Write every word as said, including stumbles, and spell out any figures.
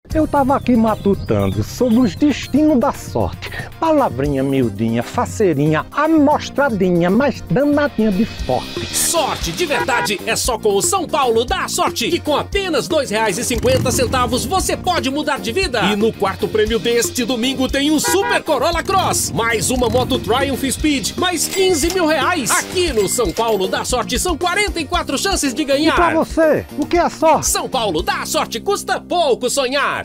Eu tava aqui matutando sobre os destinos da sorte. Palavrinha miudinha, faceirinha, amostradinha, mas danadinha de forte. Sorte de verdade é só com o São Paulo dá sorte. E com apenas dois reais e cinquenta centavos você pode mudar de vida. E no quarto prêmio deste domingo tem um Super Corolla Cross, mais uma moto Triumph Speed, mais quinze mil reais. Aqui no São Paulo dá sorte são quarenta e quatro chances de ganhar. E pra você, o que é sorte? São Paulo dá sorte, custa pouco sonhar.